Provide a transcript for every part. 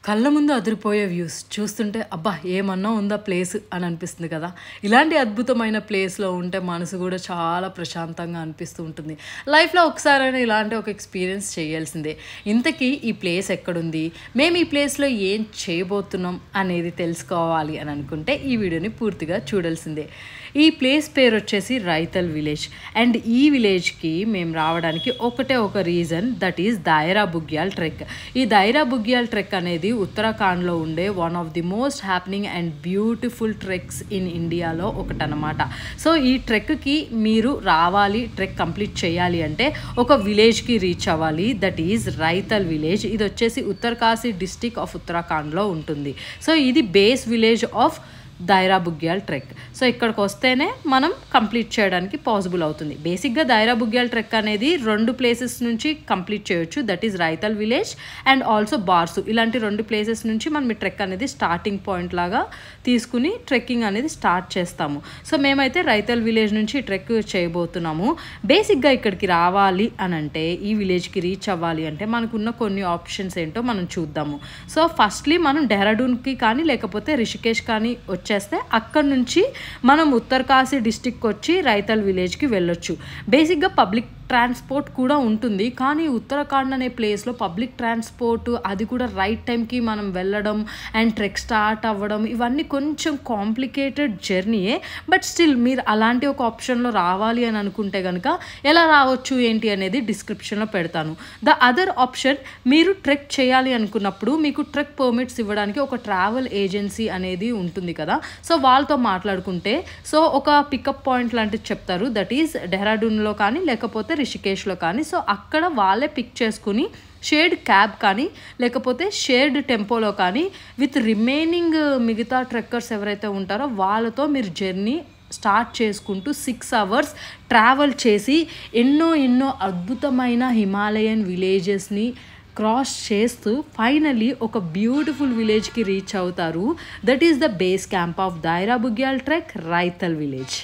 కళ్ళ ముందు అదిరిపోయే వ్యూస్ చూస్తుంటే అబ్బా ఏమన్నా ఉందా ప్లేస్ అని అనిపిస్తుంది కదా. ఇలాంటి అద్భుతమైన ప్లేస్లో ఉంటే మనసు కూడా చాలా ప్రశాంతంగా అనిపిస్తూ ఉంటుంది. లైఫ్లో ఒకసారైనా ఇలాంటి ఒక ఎక్స్పీరియన్స్ చేయాల్సిందే. ఇంతకీ ఈ ప్లేస్ ఎక్కడుంది, మేము ఈ ప్లేస్లో ఏం చేయబోతున్నాం అనేది తెలుసుకోవాలి అని అనుకుంటే ఈ వీడియోని పూర్తిగా చూడాల్సిందే. ఈ ప్లేస్ పేరు వచ్చేసి రైతల్ విలేజ్. అండ్ ఈ విలేజ్కి మేము రావడానికి ఒకటే ఒక reason, that is Dayara Bugyal trek. ఈ దాయరా బుగ్యాల్ ట్రెక్ అనేది ఉత్తరాఖండ్లో ఉండే one of the most happening and beautiful treks in ఇండియాలో ఒకటనమాట. సో ఈ ట్రెక్కి మీరు రావాలి, ట్రెక్ కంప్లీట్ చేయాలి అంటే ఒక విలేజ్కి రీచ్ అవ్వాలి, దట్ ఈజ్ రైతల్ విలేజ్. ఇది వచ్చేసి ఉత్తరకాశీ డిస్టిక్ ఆఫ్ ఉత్తరాఖండ్లో ఉంటుంది. సో ఇది base village of Dayara Bugyal trek. So ఇక్కడికి వస్తేనే మనం కంప్లీట్ చేయడానికి పాసిబుల్ అవుతుంది. బేసిక్గా దాయరా బుగ్యాల్ ట్రెక్ అనేది 2 ప్లేసెస్ నుంచి కంప్లీట్ చేయొచ్చు, that is Raithal village and also Barsu. ఇలాంటి 2 ప్లేసెస్ నుంచి మనం ఈ ట్రెక్ అనేది స్టార్టింగ్ పాయింట్ లాగా తీసుకుని ట్రెక్కింగ్ అనేది స్టార్ట్ చేస్తాము. సో మేమైతే రైతల్ విలేజ్ నుంచి ట్రెక్ చేయబోతున్నాము. బేసిక్గా ఇక్కడికి రావాలి అని అంటే, ఈ విలేజ్కి రీచ్ అవ్వాలి అంటే మనకున్న కొన్ని ఆప్షన్స్ ఏంటో మనం చూద్దాము. సో ఫస్ట్లీ మనం డెహ్రాడూన్కి కానీ లేకపోతే రిషికేష్ కానీ వచ్చేస్తే అక్కడ నుంచి మనం ఉత్తరకాశీ డిస్టిక్ వచ్చి రైతల్ విలేజ్కి వెళ్ళొచ్చు. బేసిక్గా పబ్లిక్ ట్రాన్స్పోర్ట్ కూడా ఉంటుంది, కానీ ఉత్తరాఖండ్ అనే ప్లేస్లో పబ్లిక్ ట్రాన్స్పోర్ట్ అది కూడా రైట్ టైంకి మనం వెళ్ళడం అండ్ ట్రెక్ స్టార్ట్ అవ్వడం ఇవన్నీ కొంచెం కాంప్లికేటెడ్ జర్నీయే. బట్ స్టిల్ మీరు అలాంటి ఒక ఆప్షన్లో రావాలి అని అనుకుంటే కనుక ఎలా రావచ్చు ఏంటి అనేది డిస్క్రిప్షన్లో పెడతాను. ద అదర్ ఆప్షన్, మీరు ట్రెక్ చేయాలి అనుకున్నప్పుడు మీకు ట్రెక్ పర్మిట్స్ ఇవ్వడానికి ఒక ట్రావెల్ ఏజెన్సీ అనేది ఉంటుంది కదా. సో వాళ్ళతో మాట్లాడుకుంటే సో ఒక పికప్ పాయింట్ లాంటిది చెప్తారు, దట్ ఈస్ డెహ్రాడూన్లో కానీ లేకపోతే రిషికేష్లో కానీ. సో అక్కడ వాళ్ళే పిక్ చేసుకుని షేర్డ్ క్యాబ్ కానీ లేకపోతే షేర్డ్ టెంపోలో కానీ విత్ రిమైనింగ్ మిగతా ట్రెక్కర్స్ ఎవరైతే ఉంటారో వాళ్ళతో మీరు జర్నీ స్టార్ట్ చేసుకుంటూ 6 అవర్స్ ట్రావెల్ చేసి ఎన్నో అద్భుతమైన హిమాలయన్ విలేజెస్ని క్రాస్ చేస్తూ ఫైనలీ ఒక బ్యూటిఫుల్ విలేజ్కి రీచ్ అవుతారు. That is the base camp of Dayara Bugyal trek, Raithal village.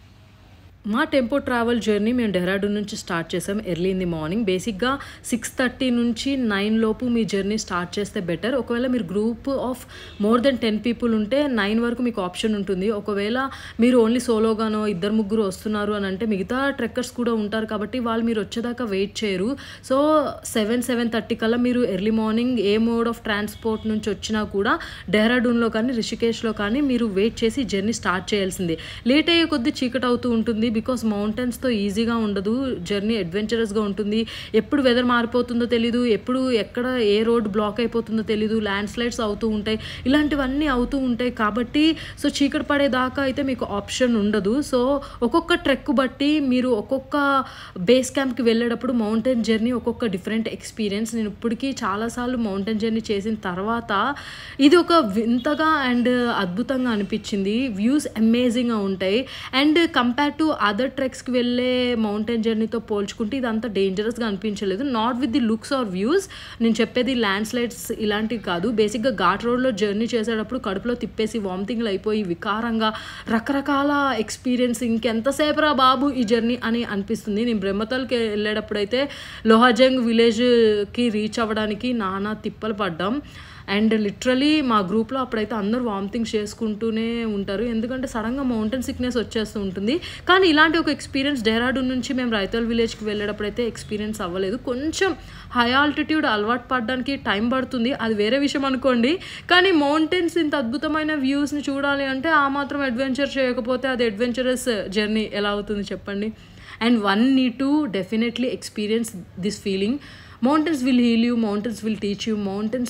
మా టెంపో ట్రావెల్ జర్నీ మేము డెహ్రాడూన్ నుంచి స్టార్ట్ చేసాం ఎర్లీ ఇన్ ది మార్నింగ్. బేసిక్గా 6:30 నుంచి 9 లోపు మీ జర్నీ స్టార్ట్ చేస్తే బెటర్. ఒకవేళ మీరు group of more than 10 people ఉంటే 9 వరకు మీకు ఆప్షన్ ఉంటుంది. ఒకవేళ మీరు ఓన్లీ సోలోగానో 2-3 వస్తున్నారు అని అంటే మిగతా ట్రెక్కర్స్ కూడా ఉంటారు కాబట్టి వాళ్ళు మీరు వచ్చేదాకా వెయిట్ చేయరు. సో 7-7:30 కల్లా మీరు early morning a mode of transport నుంచి వచ్చినా కూడా డెహ్రాడూన్లో కానీ రిషికేష్లో కానీ మీరు వెయిట్ చేసి జర్నీ స్టార్ట్ చేయాల్సిందే. లేట్ అయ్యే కొద్దీ చీకటి అవుతూ ఉంటుంది, బికాస్ మౌంటైన్స్తో ఈజీగా ఉండదు, జర్నీ అడ్వెంచరస్గా ఉంటుంది. ఎప్పుడు వెదర్ మారిపోతుందో తెలీదు, ఎప్పుడు ఎక్కడ ఏ రోడ్ బ్లాక్ అయిపోతుందో తెలీదు, ల్యాండ్ స్లైడ్స్ అవుతూ ఉంటాయి, ఇలాంటివన్నీ అవుతూ ఉంటాయి. కాబట్టి సో చీకటి పడేదాకా అయితే మీకు ఆప్షన్ ఉండదు. సో ఒక్కొక్క ట్రెక్ బట్టి మీరు ఒక్కొక్క బేస్ క్యాంప్కి వెళ్ళేటప్పుడు మౌంటైన్ జర్నీ ఒక్కొక్క డిఫరెంట్ ఎక్స్పీరియన్స్. నేను ఇప్పటికీ చాలాసార్లు మౌంటైన్ జర్నీ చేసిన తర్వాత ఇది ఒక వింతగా అండ్ అద్భుతంగా అనిపించింది. వ్యూస్ అమేజింగ్గా ఉంటాయి అండ్ కంపేర్ టు అదర్ ట్రెక్స్కి వెళ్ళే మౌంటైన్ జర్నీతో పోల్చుకుంటే ఇది అంత డేంజరస్గా అనిపించలేదు. Not with the looks or views, నేను చెప్పేది ల్యాండ్ స్లైడ్స్ ఇలాంటివి కాదు. బేసిక్గా ఘాట్ రోడ్లో జర్నీ చేసేటప్పుడు కడుపులో తిప్పేసి వామిటింగ్లు అయిపోయి వికారంగా రకరకాల ఎక్స్పీరియన్స్, ఇంకెంతసేపురా బాబు ఈ జర్నీ అని అనిపిస్తుంది. నేను బ్రహ్మతల్కి వెళ్ళేటప్పుడైతే లోహాజంగ్ విలేజ్కి రీచ్ అవ్వడానికి నానా తిప్పలు పడ్డాం. అండ్ లిటరలీ మా గ్రూప్లో అప్పుడైతే అందరూ వామిటింగ్స్ చేసుకుంటూనే ఉంటారు, ఎందుకంటే సడన్గా మౌంటైన్ సిక్నెస్ వచ్చేస్తూ ఉంటుంది. కానీ ఇలాంటి ఒక ఎక్స్పీరియన్స్ డెహ్రాడూన్ నుంచి మేము రైతల్ విలేజ్కి వెళ్ళేటప్పుడైతే ఎక్స్పీరియన్స్ అవ్వలేదు. కొంచెం హై ఆల్టిట్యూడ్ అలవాటు పడడానికి టైం పడుతుంది, అది వేరే విషయం అనుకోండి. కానీ మౌంటైన్స్ ఇంత అద్భుతమైన వ్యూస్ని చూడాలి అంటే ఆ మాత్రం అడ్వెంచర్ చేయకపోతే అది అడ్వెంచరస్ జర్నీ ఎలా అవుతుంది చెప్పండి. And one need to definitely experience this feeling. Mountains will heal you, mountains will teach you, mountains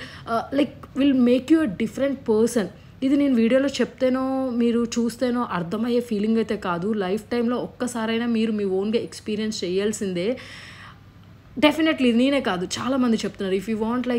will make you a different person. ఇది నేను వీడియోలో చెప్తేనో మీరు చూస్తేనో అర్థమయ్యే ఫీలింగ్ అయితే కాదు. లైఫ్ టైంలో ఒక్కసారైనా మీరు మీ ఓన్గా ఎక్స్పీరియన్స్ చేయాల్సిందే. డెఫినెట్లీ నేనే కాదు, చాలామంది చెప్తున్నారు, ఇఫ్ యూ వాంట్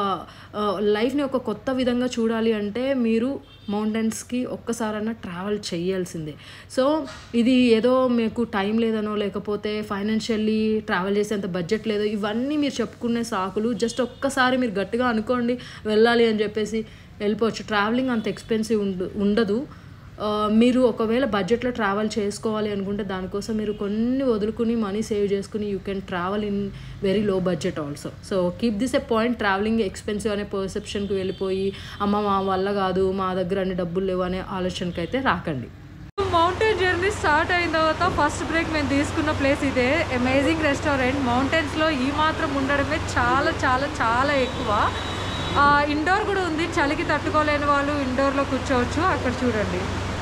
లైఫ్ని ఒక కొత్త విధంగా చూడాలి అంటే మీరు మౌంటైన్స్కి ఒక్కసారైనా ట్రావెల్ చేయాల్సిందే. సో ఇది ఏదో మీకు టైం లేదనో లేకపోతే ఫైనాన్షియల్లీ ట్రావెల్ చేసేంత బడ్జెట్ లేదో ఇవన్నీ మీరు చెప్పుకునే సాకులు. జస్ట్ ఒక్కసారి మీరు గట్టిగా అనుకోండి వెళ్ళాలి అని చెప్పేసి వెళ్ళిపోవచ్చు. ట్రావెలింగ్ అంత ఎక్స్పెన్సివ్ ఉండదు. మీరు ఒకవేళ బడ్జెట్‌లో ట్రావెల్ చేసుకోవాలి అనుకుంటే దానికోసం మీరు కొన్ని వదులుకొని మనీ సేవ్ చేసుకొని you can travel in very low budget also. So keep this a point. Travelling expensive అనే పర్సెప్షన్‌కి వెళ్ళిపోయి అమ్మ మా వల్ల కాదు, మా దగ్గర అన్ని డబ్బులు లేవు అనే ఆలోచనకైతే రాకండి. మౌంటైన్ జర్నీ స్టార్ట్ అయిన తర్వాత ఫస్ట్ బ్రేక్ మేము తీసుకున్న ప్లేస్ ఇదే. Amazing restaurant. మౌంటైన్స్లో ఈ మాత్రం ఉండడమే చాలా చాలా చాలా ఎక్కువ. ఇండోర్ కూడా ఉంది. చలికి తట్టుకోలేని వాళ్ళు ఇండోర్లో కూర్చోవచ్చు. అక్కడ చూడండి.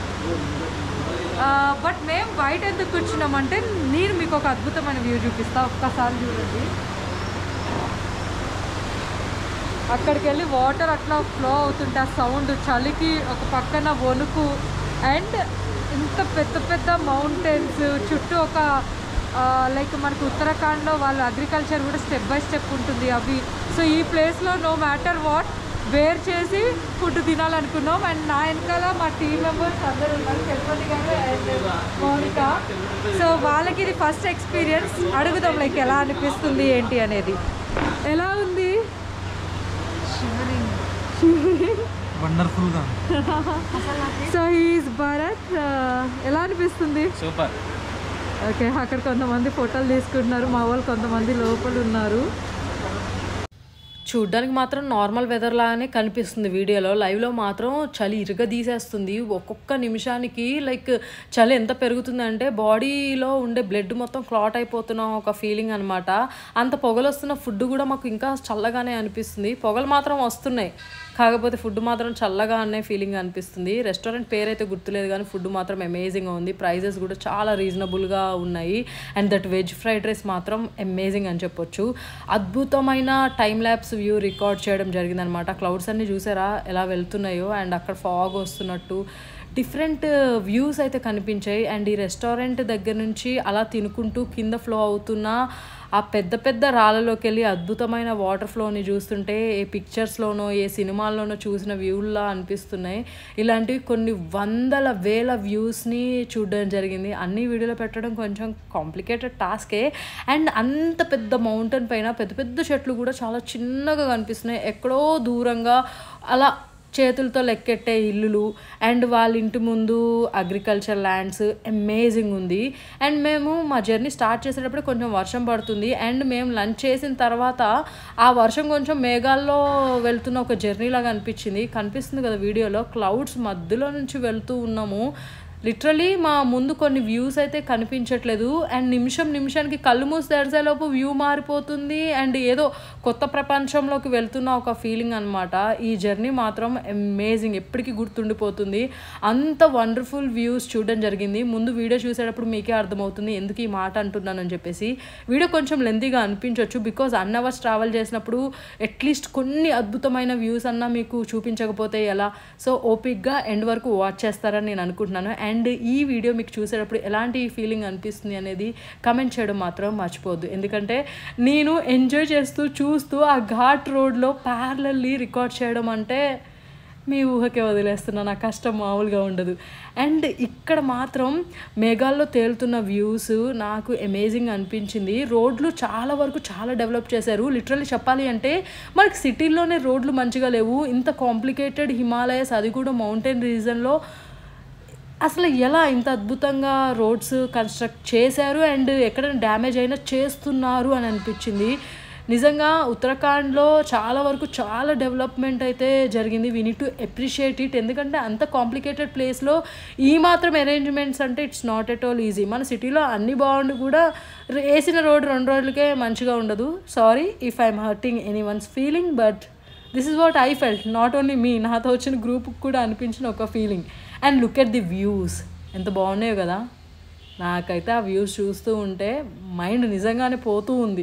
బట్ మేము బయట ఎందుకు కూర్చున్నామంటే నేను మీకు ఒక అద్భుతమైన వ్యూ చూపిస్తా. ఒక్కసారి చూడండి. అక్కడికి వెళ్ళి వాటర్ అట్లా ఫ్లో అవుతుంటే ఆ సౌండ్, చలికి ఒక పక్కన వణుకు, అండ్ ఇంత పెద్ద పెద్ద మౌంటైన్స్ చుట్టూ ఒక లైక్ మనకు ఉత్తరాఖండ్లో వాళ్ళు అగ్రికల్చర్ కూడా స్టెప్ బై స్టెప్ ఉంటుంది అవి. సో ఈ ప్లేస్లో నో మ్యాటర్ వాట్ వేర్ చేసి ఫుడ్ తినాలనుకున్నాం. అండ్ నా వెనకాల మా టీమ్ మెంబర్స్ అందరూ ఉన్నారు, తిరుపతి గారు అండ్ మౌనిక. సో వాళ్ళకి ఇది ఫస్ట్ ఎక్స్పీరియన్స్. అడుగుదాం లైక్ ఎలా అనిపిస్తుంది ఏంటి అనేది. ఎలా ఉంది? వండర్ఫుల్గా. So is Bharat. ఎలా అనిపిస్తుంది? సూపర్. ఓకే, అక్కడ కొంతమంది ఫోటోలు తీసుకుంటున్నారు. మా వాళ్ళు కొంతమంది లోపల ఉన్నారు. చూడ్డానికి మాత్రం నార్మల్ వెదర్ లాగానే కనిపిస్తుంది వీడియోలో. లైవ్లో మాత్రం చలి ఇరగదీసేస్తుంది. ఒక్కొక్క నిమిషానికి లైక్ చలి ఎంత పెరుగుతుందంటే బాడీలో ఉండే బ్లడ్ మొత్తం క్లాట్ అయిపోతున్న ఒక ఫీలింగ్ అనమాట. అంత పొగలు వస్తున్న ఫుడ్ కూడా మాకు ఇంకా చల్లగానే అనిపిస్తుంది. పొగలు మాత్రం వస్తున్నాయి, కాకపోతే ఫుడ్ మాత్రం చల్లగా అనే ఫీలింగ్ అనిపిస్తుంది. రెస్టారెంట్ పేరైతే గుర్తులేదు కానీ ఫుడ్ మాత్రం అమేజింగ్గా ఉంది. ప్రైజెస్ కూడా చాలా రీజనబుల్గా ఉన్నాయి. And that veg fried rice మాత్రం అమేజింగ్ అని చెప్పొచ్చు. అద్భుతమైన టైమ్ ల్యాప్స్ వ్యూ రికార్డ్ చేయడం జరిగిందనమాట. క్లౌడ్స్ అన్నీ చూసారా ఎలా వెళ్తున్నాయో, అండ్ అక్కడ ఫాగ్ వస్తున్నట్టు డిఫరెంట్ వ్యూస్ అయితే కనిపించాయి. అండ్ ఈ రెస్టారెంట్ దగ్గర నుంచి అలా తినుకుంటూ కింద ఫ్లో అవుతున్న ఆ పెద్ద పెద్ద రాళ్ళలోకి వెళ్ళి అద్భుతమైన వాటర్ ఫ్లోని చూస్తుంటే ఏ పిక్చర్స్లోనో ఏ సినిమాల్లోనో చూసిన వ్యూల్లా అనిపిస్తున్నాయి. ఇలాంటివి కొన్ని వందల వేల వ్యూస్ని చూడడం జరిగింది. అన్ని వీడియోలో పెట్టడం కొంచెం కాంప్లికేటెడ్ టాస్కే. అండ్ అంత పెద్ద మౌంటైన్ పైన పెద్ద పెద్ద చెట్లు కూడా చాలా చిన్నగా కనిపిస్తున్నాయి. ఎక్కడో దూరంగా అలా చేతులతో లెక్కెట్టే ఇల్లులు, అండ్ వాళ్ళ ఇంటి ముందు అగ్రికల్చర్ ల్యాండ్స్ అమేజింగ్ ఉంది. అండ్ మేము మా జర్నీ స్టార్ట్ చేసేటప్పుడు కొంచెం వర్షం పడుతుంది. అండ్ మేము లంచ్ చేసిన తర్వాత ఆ వర్షం కొంచెం మేఘాల్లో వెళ్తున్న ఒక జర్నీ లాగా కనిపిస్తుంది కదా వీడియోలో. క్లౌడ్స్ మధ్యలో నుంచి వెళ్తూ ఉన్నాము. లిటరలీ మా ముందు కొన్ని వ్యూస్ అయితే కనిపించట్లేదు. అండ్ నిమిషానికి కళ్ళు మూసి తెరిసేలోపు వ్యూ మారిపోతుంది. అండ్ ఏదో కొత్త ప్రపంచంలోకి వెళ్తున్న ఒక ఫీలింగ్ అనమాట. ఈ జర్నీ మాత్రం అమేజింగ్, ఎప్పటికీ గుర్తుండిపోతుంది. అంత వండర్ఫుల్ వ్యూస్ చూడడం జరిగింది. ముందు వీడియో చూసేటప్పుడు మీకే అర్థమవుతుంది ఎందుకు ఈ మాట అంటున్నానని చెప్పేసి. వీడియో కొంచెం లెంతీగా అనిపించవచ్చు బికాజ్ అన్ అవర్స్ ట్రావెల్ చేసినప్పుడు అట్లీస్ట్ కొన్ని అద్భుతమైన వ్యూస్ అన్నా మీకు చూపించకపోతే ఎలా. సో ఓపిక్గా ఎండ్ వరకు వాచ్ చేస్తారని నేను అనుకుంటున్నాను. అండ్ ఈ వీడియో మీకు చూసేటప్పుడు ఎలాంటి ఫీలింగ్ అనిపిస్తుంది అనేది కమెంట్ చేయడం మాత్రం మర్చిపోవద్దు. ఎందుకంటే నేను ఎంజాయ్ చేస్తూ చూస్తూ ఆ ఘాట్ రోడ్లో ప్యారలల్లీ రికార్డ్ చేయడం అంటే మీ ఊహకే వదిలేస్తున్నా. నా కష్టం మామూలుగా ఉండదు. అండ్ ఇక్కడ మాత్రం మేఘాల్లో తేలుతున్న వ్యూస్ నాకు అమేజింగ్ అనిపించింది. రోడ్లు చాలా వరకు చాలా డెవలప్ చేశారు. లిటరల్లీ చెప్పాలి అంటే మనకి సిటీల్లోనే రోడ్లు మంచిగా లేవు. ఇంత కాంప్లికేటెడ్ హిమాలయస్, అది కూడా మౌంటైన్ రీజన్లో అసలు ఎలా ఇంత అద్భుతంగా రోడ్స్ కన్స్ట్రక్ట్ చేశారు అండ్ ఎక్కడైనా డ్యామేజ్ అయినా చేస్తున్నారు అని అనిపించింది. నిజంగా ఉత్తరాఖండ్లో చాలా వరకు చాలా డెవలప్మెంట్ అయితే జరిగింది. We need to appreciate it. ఎందుకంటే అంత కాంప్లికేటెడ్ ప్లేస్లో ఈ మాత్రం అరేంజ్మెంట్స్ అంటే it's not at all easy. మన సిటీలో అన్ని బాగుండి కూడా వేసిన రోడ్ 2 రోజులకే మంచిగా ఉండదు. Sorry if I'm hurting any one's feeling, but this is what I felt. Not only me, నాతో వచ్చిన గ్రూప్కి కూడా అనిపించిన ఒక feeling. And look at the views, ఎంత బాగున్నాయో కదా. నాకైతే ఆ వ్యూస్ చూస్తూ ఉంటే మైండ్ నిజంగానే పోతూ ఉంది.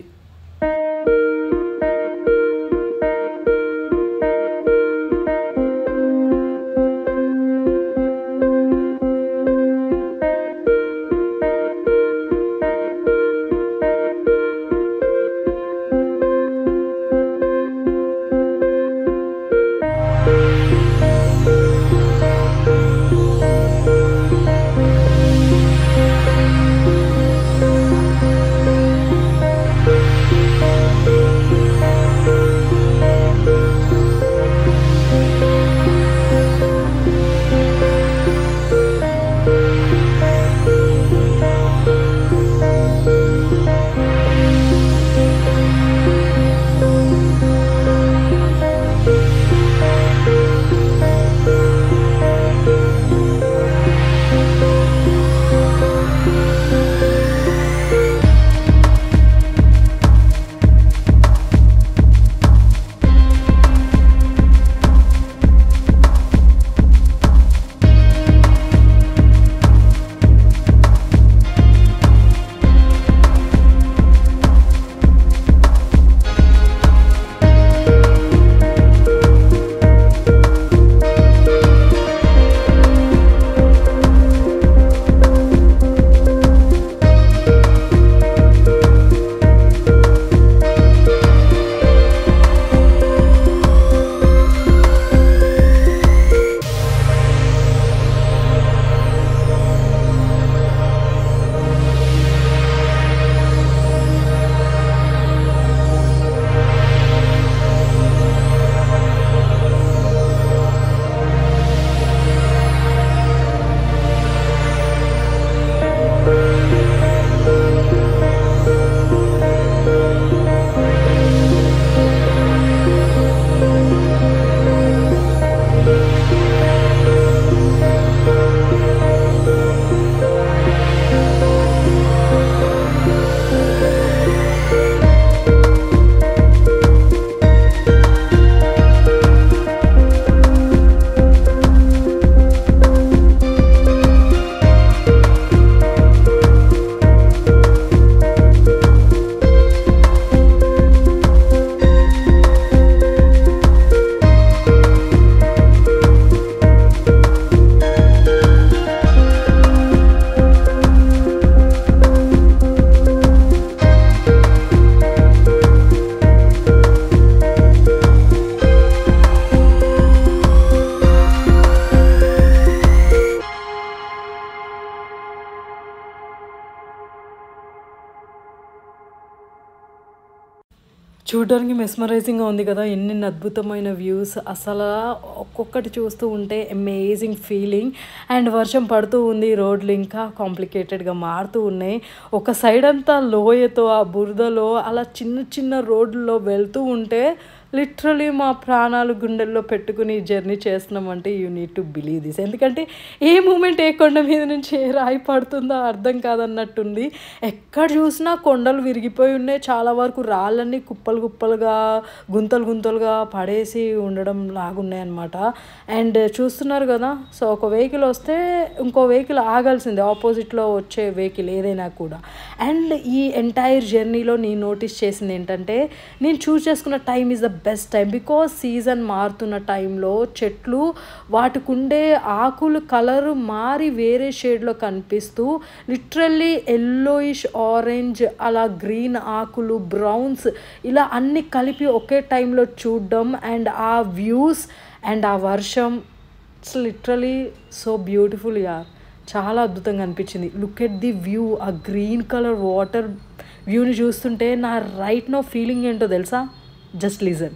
చూడడానికి మెస్మరైజింగ్‌గా ఉంది కదా! ఎన్నెన్ని అద్భుతమైన వ్యూస్. అసలా ఒక్కొక్కటి చూస్తూ ఉంటే అమేజింగ్ ఫీలింగ్. అండ్ వర్షం పడుతూ ఉంది. రోడ్లు ఇంకా కాంప్లికేటెడ్‌గా మారుతూ ఉన్నాయి. ఒక సైడ్ అంతా లోయతో, ఆ బురదలో అలా చిన్న చిన్న రోడ్లలో వెళ్తూ ఉంటే లిటరలీ మా ప్రాణాలు గుండెల్లో పెట్టుకుని జర్నీ చేస్తున్నామంటే you need to believe this. ఎందుకంటే ఏ మూమెంట్ ఏ కొండ మీద నుంచి ఏ రాయి పడుతుందో అర్థం కాదన్నట్టుంది. ఎక్కడ చూసినా కొండలు విరిగిపోయి ఉన్నాయి. చాలా వరకు రాళ్ళన్నీ కుప్పలు కుప్పలుగా, గుంతలు గుంతలుగా పడేసి ఉండడం లాగున్నాయన్నమాట. అండ్ చూస్తున్నారు కదా, సో ఒక వెహికల్ వస్తే ఇంకో వెహికల్ ఆగాల్సిందే, ఆపోజిట్లో వచ్చే వెహికల్ ఏదైనా కూడా. అండ్ ఈ ఎంటైర్ జర్నీలో నేను నోటీస్ చేసింది ఏంటంటే, నేను చూస్ చేసుకున్న time is the best time. Because season మారుతున్న టైంలో చెట్లు వాటికి ఉండే ఆకులు కలరు మారి వేరే షేడ్లో కనిపిస్తూ లిటరల్లీ ఎల్లోయిష్ ఆరెంజ్ అలా గ్రీన్ ఆకులు బ్రౌన్స్ ఇలా అన్నీ కలిపి ఒకే టైంలో చూడడం అండ్ ఆ వ్యూస్ అండ్ ఆ వర్షం ఇట్స్ లిటరలీ సో బ్యూటిఫుల్ యార్. చాలా అద్భుతంగా అనిపించింది. లుక్ ఎట్ ది వ్యూ, ఆ గ్రీన్ కలర్ వాటర్ వ్యూని చూస్తుంటే నా రైట్ నో ఫీలింగ్ ఏంటో తెలుసా? Just listen.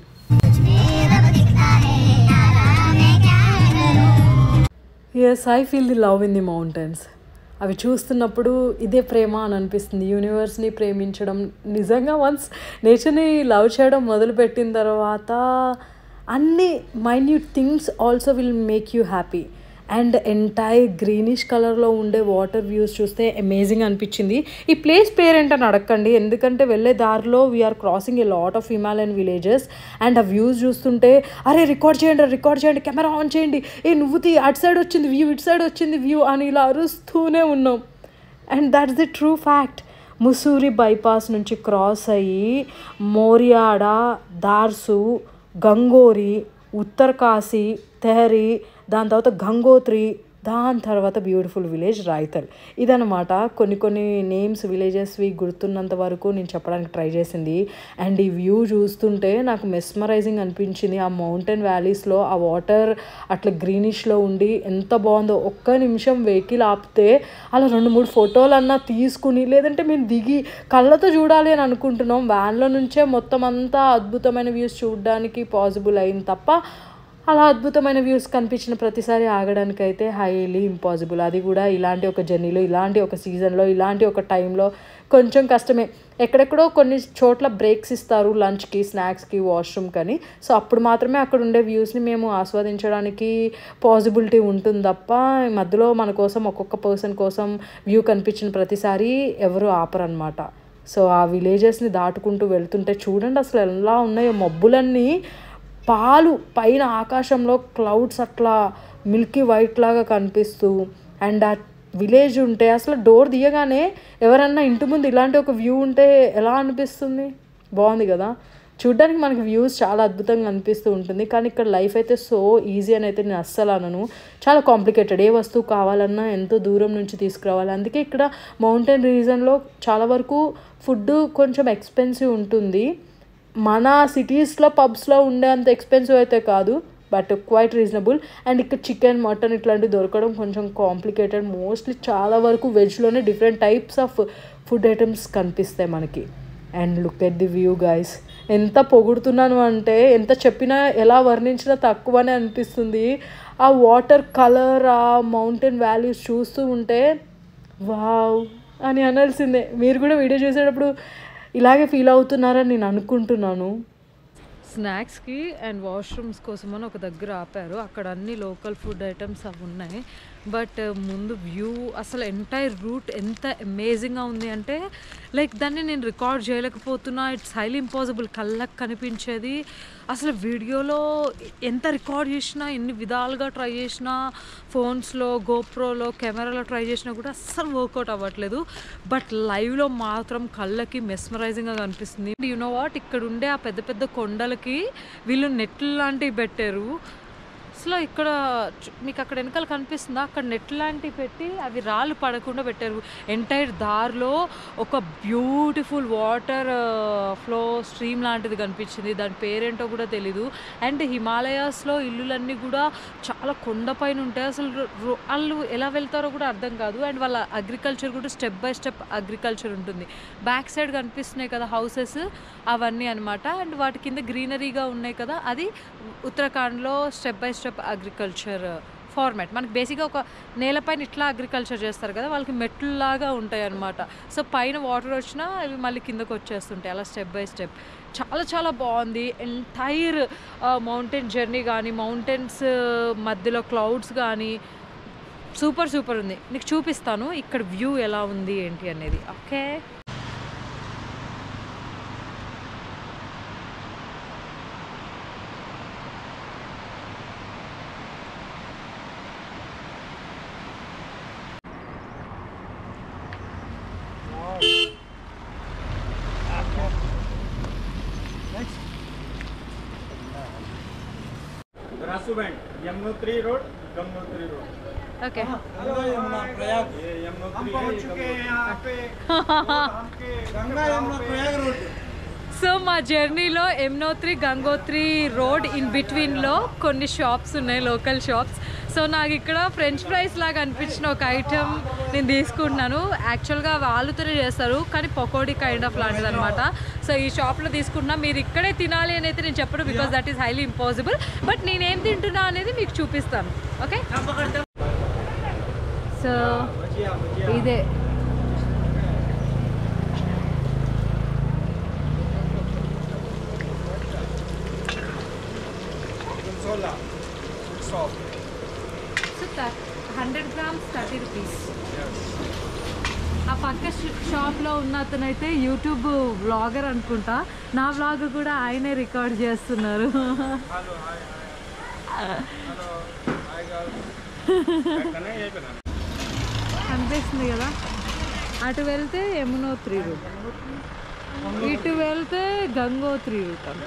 Yes, I feel the love in the mountains. అవి చూస్తున్నప్పుడు ఇదే ప్రేమ అని అనిపిస్తుంది. యూనివర్స్ని ప్రేమించడం నిజంగా వన్స్ నేచర్ని లవ్ చేయడం మొదలుపెట్టిన తర్వాత అన్ని minute things also will make you happy. And entire greenish కలర్లో ఉండే వాటర్ వ్యూస్ చూస్తే అమేజింగ్ అనిపించింది. ఈ ప్లేస్ పేరేంటని అడగండి, ఎందుకంటే వెళ్ళే దారిలో we're crossing a lot of Himalayan villages. And ఆ వ్యూస్ చూస్తుంటే అరే రికార్డ్ చేయండి, కెమెరా ఆన్ చేయండి, ఏ నువ్వు అటు సైడ్ వచ్చింది వ్యూ, ఇటు సైడ్ వచ్చింది వ్యూ అని ఇలా అరుస్తూనే ఉన్నాం. And that's the true fact. Mussoorie bypass నుంచి క్రాస్ అయ్యి మోరియాడ, దార్సు, గంగోరి, ఉత్తరకాశీ, తెహరీ, దాని తర్వాత గంగోత్రి, దాని తర్వాత బ్యూటిఫుల్ విలేజ్ రాయితల్. ఇదనమాట కొన్ని నేమ్స్ విలేజెస్వి గుర్తున్నంత వరకు నేను చెప్పడానికి ట్రై చేసింది. అండ్ ఈ వ్యూ చూస్తుంటే నాకు మెస్మరైజింగ్ అనిపించింది. ఆ మౌంటైన్ వ్యాలీస్లో ఆ వాటర్ అట్లా గ్రీనిష్లో ఉండి ఎంత బాగుందో. ఒక్క నిమిషం వెహికల్ ఆపితే అలా 2-3 ఫోటోలు అన్నా తీసుకుని, లేదంటే మేము దిగి కళ్ళతో చూడాలి అని అనుకుంటున్నాం. వ్యాన్లో నుంచే మొత్తం అంతా అద్భుతమైన వ్యూస్ చూడడానికి పాసిబుల్ అయింది తప్ప అలా అద్భుతమైన వ్యూస్ కనిపించిన ప్రతిసారి ఆగడానికైతే హైలీ ఇంపాసిబుల్. అది కూడా ఇలాంటి ఒక జర్నీలో, ఇలాంటి ఒక సీజన్లో, ఇలాంటి ఒక టైంలో కొంచెం కష్టమే. ఎక్కడెక్కడో కొన్ని చోట్ల బ్రేక్స్ ఇస్తారు లంచ్కి, స్నాక్స్కి, వాష్రూమ్ కానీ. సో అప్పుడు మాత్రమే అక్కడ ఉండే వ్యూస్ని మేము ఆస్వాదించడానికి పాసిబిలిటీ ఉంటుంది తప్ప మధ్యలో మన కోసం ఒక్కొక్క పర్సన్ కోసం వ్యూ కనిపించిన ప్రతిసారి ఎవరు ఆపరనమాట. సో ఆ విలేజెస్ని దాటుకుంటూ వెళ్తుంటే చూడండి అసలు ఎలా ఉన్నాయో మబ్బులన్నీ పాలు పైన ఆకాశంలో క్లౌడ్స్ అట్లా మిల్కీ వైట్ లాగా కనిపిస్తూ. అండ్ ఆ విలేజ్ ఉంటే అసలు డోర్ తీయగానే ఎవరన్నా ఇంటి ముందు ఇలాంటి ఒక వ్యూ ఉంటే ఎలా అనిపిస్తుంది? బాగుంది కదా. చూడ్డానికి మనకి వ్యూస్ చాలా అద్భుతంగా అనిపిస్తూ ఉంటుంది. కానీ ఇక్కడ లైఫ్ అయితే సో ఈజీ అని అయితే నేను అస్సలు అనను. చాలా కాంప్లికేటెడ్. ఏ వస్తువు కావాలన్నా ఎంతో దూరం నుంచి తీసుకురావాలి. అందుకే ఇక్కడ మౌంటైన్ రీజన్లో చాలా వరకు ఫుడ్ కొంచెం ఎక్స్పెన్సివ్ ఉంటుంది. మన సిటీస్లో పబ్స్లో ఉండే అంత ఎక్స్పెన్సివ్ అయితే కాదు, బట్ క్వైట్ రీజనబుల్. అండ్ ఇక్కడ చికెన్, మటన్ ఇట్లాంటివి దొరకడం కొంచెం కాంప్లికేటెడ్. మోస్ట్లీ చాలా వరకు వెజ్లోనే different types of food items కనిపిస్తాయి మనకి. And look at the view guys. ఎంత పొగుడుతున్నాను అంటే, ఎంత చెప్పినా ఎలా వర్ణించినా తక్కువనే అనిపిస్తుంది. ఆ వాటర్ కలర్, ఆ మౌంటైన్ వ్యాలీస్ చూస్తూ ఉంటే వావ్ అని అనాల్సిందే. మీరు కూడా వీడియో చూసేటప్పుడు ఇలాగే ఫీల్ అవుతున్నారని నేను అనుకుంటున్నాను. స్నాక్స్కి అండ్ వాష్రూమ్స్ కోసమని ఒక దగ్గర ఆపారు. అక్కడ అన్ని లోకల్ ఫుడ్ ఐటమ్స్ అవి ఉన్నాయి. బట్ ముందు వ్యూ అసలు ఎంటైర్ రూట్ ఎంత అమేజింగ్గా ఉంది అంటే లైక్ దాన్ని నేను రికార్డ్ చేయలేకపోతున్నా. It's highly impossible. కళ్ళకు కనిపించేది అసలు వీడియోలో ఎంత రికార్డ్ చేసినా, ఎన్ని విధాలుగా ట్రై చేసినా, ఫోన్స్లో, గోప్రోలో, కెమెరాలో ట్రై చేసినా కూడా అస్సలు వర్కౌట్ అవ్వట్లేదు. బట్ లైవ్లో మాత్రం కళ్ళకి మెస్మరైజింగ్గా కనిపిస్తుంది. యు నో వాట్, ఇక్కడ ఉండే ఆ పెద్ద పెద్ద కొండలకి వీళ్ళు నెట్లు లాంటివి పెట్టారు. స్టెప్స్లో ఇక్కడ మీకు అక్కడ వెనకాల కనిపిస్తుందా, అక్కడ నెట్ లాంటివి పెట్టి అవి రాళ్ళు పడకుండా పెట్టారు. ఎంటైర్ దారిలో ఒక బ్యూటిఫుల్ వాటర్ ఫ్లో స్ట్రీమ్ లాంటిది కనిపించింది. దాని పేరేంటో కూడా తెలీదు. అండ్ హిమాలయాస్లో ఇల్లులన్నీ కూడా చాలా కొండపైన ఉంటాయి. అసలు వాళ్ళు ఎలా వెళ్తారో కూడా అర్థం కాదు. అండ్ వాళ్ళ అగ్రికల్చర్ కూడా స్టెప్ బై స్టెప్ అగ్రికల్చర్ ఉంటుంది. బ్యాక్ సైడ్ కనిపిస్తున్నాయి కదా హౌసెస్, అవన్నీ అనమాట. అండ్ వాటి కింద గ్రీనరీగా ఉన్నాయి కదా, అది ఉత్తరాఖండ్లో step by step agriculture format. మనకి బేసిక్గా ఒక నేలపైన ఇట్లా అగ్రికల్చర్ చేస్తారు కదా, వాళ్ళకి మెట్లులాగా ఉంటాయి అన్నమాట. సో పైన వాటర్ వచ్చినా అవి మళ్ళీ కిందకు వచ్చేస్తుంటాయి, అలా స్టెప్ బై స్టెప్. చాలా చాలా బాగుంది. ఎంటైర్ మౌంటైన్ జర్నీ కానీ, మౌంటైన్స్ మధ్యలో క్లౌడ్స్ కానీ సూపర్ సూపర్ ఉంది. నీకు చూపిస్తాను ఇక్కడ వ్యూ ఎలా ఉంది ఏంటి అనేది. Okay, Yamunotri road, Gangotri road. Okay. Yamuna Prayag, ये यमुनोत्री है, चुके हैं यहाँ पे. गंगा यमुना प्रयाग रोड. సో మా జర్నీలో యమునోత్రి గంగోత్రి రోడ్ ఇన్ బిట్వీన్లో కొన్ని షాప్స్ ఉన్నాయి, లోకల్ షాప్స్. సో నాకు ఇక్కడ ఫ్రెంచ్ ఫ్రైస్ లాగా అనిపించిన ఒక ఐటెం నేను తీసుకుంటున్నాను. యాక్చువల్గా ఆలుతోనే చేస్తారు, కానీ పకోడీ కైండ్ ఆఫ్ లాంటిది అనమాట. సో ఈ షాప్లో తీసుకుంటున్నా. మీరు ఇక్కడే తినాలి అని అయితే నేను చెప్పను, because that is highly impossible. But నేనేం తింటున్నా అనేది మీకు చూపిస్తాను. ఓకే, సో ఇదే సో 100 grams 30 rupees. ఆ పక్క షాప్లో ఉన్న అతనైతే యూట్యూబ్ వ్లాగర్ అనుకుంటా. నా వ్లాగ్ కూడా ఆయనే రికార్డ్ చేస్తున్నారు. కనిపిస్తుంది కదా, అటు వెళ్తే యమునోత్రి రూట్, ఇటు వెళ్తే గంగోత్రి రూట్ అంట.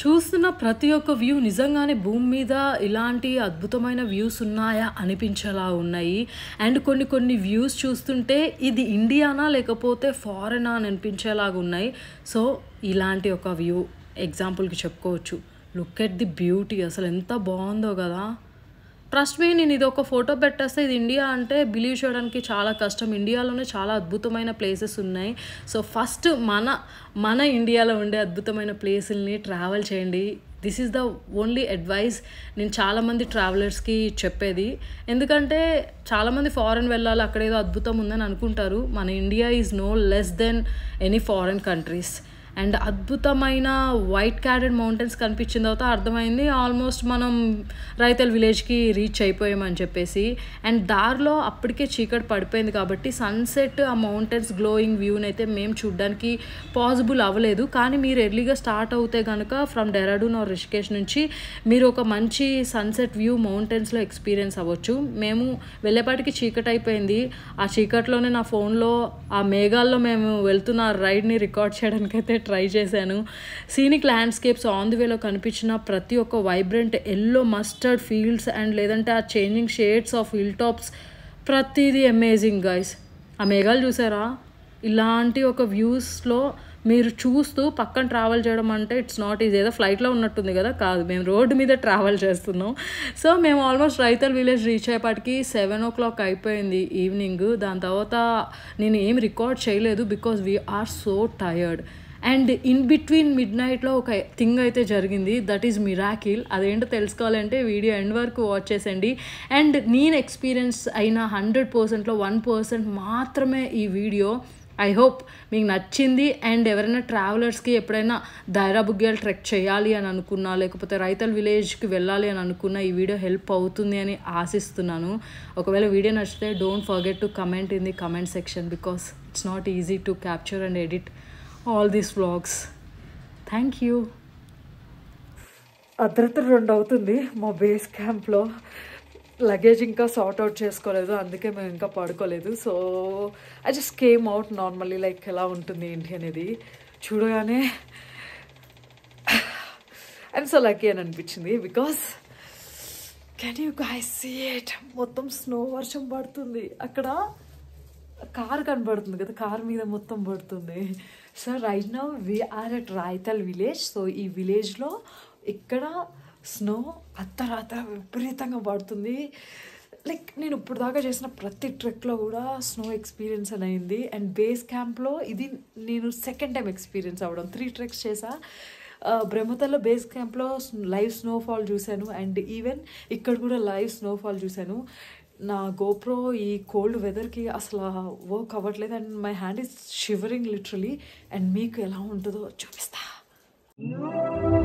చూస్తున్న ప్రతి ఒక్క వ్యూ నిజంగానే భూమి మీద ఇలాంటి అద్భుతమైన వ్యూస్ ఉన్నాయా అనిపించేలా ఉన్నాయి. అండ్ కొన్ని వ్యూస్ చూస్తుంటే ఇది ఇండియానా లేకపోతే ఫారెనా అని అనిపించేలాగా ఉన్నాయి. సో ఇలాంటి ఒక వ్యూ ఎగ్జాంపుల్కి చెప్పుకోవచ్చు. లుక్ ఎట్ ది బ్యూటీ, అసలు ఎంత బాగుందో కదా. ట్రస్ట్ మీ, నేను ఇది ఒక ఫోటో పెట్టేస్తే ఇది ఇండియా అంటే బిలీవ్ చేయడానికి చాలా కష్టం. ఇండియాలోనే చాలా అద్భుతమైన ప్లేసెస్ ఉన్నాయి. సో ఫస్ట్ మన ఇండియాలో ఉండే అద్భుతమైన ప్లేసుల్ని ట్రావెల్ చేయండి. This is the only advice నేను చాలామంది ట్రావెలర్స్కి చెప్పేది. ఎందుకంటే చాలామంది ఫారెన్ వెళ్ళాలి, అక్కడ ఏదో అద్భుతం ఉందని అనుకుంటారు. మన India is no less than any foreign countries. And అద్భుతమైన వైట్ క్యాడెడ్ మౌంటైన్స్ కనిపించిన తర్వాత అర్థమైంది ఆల్మోస్ట్ మనం రైతల్ విలేజ్కి రీచ్ అయిపోయామని చెప్పేసి. అండ్ దారిలో అప్పటికే చీకటి పడిపోయింది కాబట్టి సన్సెట్, ఆ మౌంటైన్స్ గ్లోయింగ్ వ్యూని అయితే మేము చూడడానికి పాసిబుల్ అవ్వలేదు. కానీ మీరు ఎర్లీగా స్టార్ట్ అవుతే కనుక ఫ్రమ్ డెహ్రాడూన్ ఆర్ రిషికేష్ నుంచి మీరు ఒక మంచి సన్సెట్ వ్యూ మౌంటైన్స్లో ఎక్స్పీరియన్స్ అవ్వచ్చు. మేము వెళ్ళేపాటికి చీకటి అయిపోయింది. ఆ చీకట్లోనే నా ఫోన్లో ఆ మేఘాల్లో మేము వెళ్తున్న రైడ్ని రికార్డ్ చేయడానికి అయితే ట్రై చేశాను. సీనిక్ ల్యాండ్స్కేప్స్ ఆన్ ది వేలో కనిపించిన ప్రతి ఒక్క vibrant yellow mustard fields and లేదంటే ఆ changing shades of hill tops, ప్రతిదీ అమేజింగ్ గైస్. ఆ మేఘాలు చూసారా? ఇలాంటి ఒక వ్యూస్లో మీరు చూస్తూ పక్కన ట్రావెల్ చేయడం అంటే ఇట్స్ నాట్ ఈజీ. ఏదో ఫ్లైట్లో ఉన్నట్టుంది కదా, కాదు, మేము రోడ్డు మీద ట్రావెల్ చేస్తున్నాం. సో మేము ఆల్మోస్ట్ రైతల్ విలేజ్ రీచ్ అయ్యేపాటికి 7 o'clock అయిపోయింది ఈవినింగ్. దాని తర్వాత నేను ఏం రికార్డ్ చేయలేదు because we're so tired. And in between మిడ్ నైట్లో ఒక థింగ్ అయితే జరిగింది, దట్ ఈజ్ మిరాకిల్. అదేంటో తెలుసుకోవాలంటే వీడియో ఎండ్ వరకు వాచ్ చేసేయండి. అండ్ నేను ఎక్స్పీరియన్స్ అయిన 100%లో 1% మాత్రమే ఈ వీడియో. ఐ హోప్ మీకు నచ్చింది. అండ్ ఎవరైనా ట్రావెలర్స్కి ఎప్పుడైనా దైరా బుగ్గ్యాల్ ట్రెక్ చేయాలి అని అనుకున్నా, లేకపోతే రైతల్ విలేజ్కి వెళ్ళాలి అని అనుకున్నా ఈ వీడియో హెల్ప్ అవుతుంది అని ఆశిస్తున్నాను. ఒకవేళ వీడియో నచ్చితే don't forget to comment in the comment section because it's not easy to capture and edit all these vlogs. Thank you. అర్ధరాత్రి 2 అవుతుంది. మా బేస్ క్యాంప్లో లగేజ్ ఇంకా సార్ట్ అవుట్ చేసుకోలేదు, అందుకే మేము ఇంకా పడుకోలేదు. So I just came out normally, like ఎలా ఉంటుంది ఏంటి అనేది చూడగానే ఐఎమ్ సో లక్కీ అని అనిపించింది. Because can you guys see it? మొత్తం స్నో వర్షం పడుతుంది. అక్కడ కార్ కనబడుతుంది కదా, కార్ మీద మొత్తం పడుతుంది. So right now we're at Raithal village. So ఈ విలేజ్లో ఇక్కడ స్నో అర్ధరాత్రి విపరీతంగా పడుతుంది. లైక్ నేను ఇప్పుడు దాకా చేసిన ప్రతి ట్రెక్లో కూడా స్నో ఎక్స్పీరియన్స్ అని అయింది. అండ్ బేస్ క్యాంప్లో ఇది నేను సెకండ్ టైం ఎక్స్పీరియన్స్ అవ్వడం. 3 ట్రెక్స్ చేసా. బ్రహ్మతల్లో బేస్ క్యాంప్లో లైవ్ స్నోఫాల్ చూశాను. అండ్ ఈవెన్ ఇక్కడ కూడా లైవ్ స్నోఫాల్ చూశాను. నా గోప్రో ఈ కోల్డ్ వెదర్కి అసలు వర్క్ అవ్వట్లేదు. And my hand is shivering literally. And మీకు ఎలా ఉంటుందో చూపిస్తా.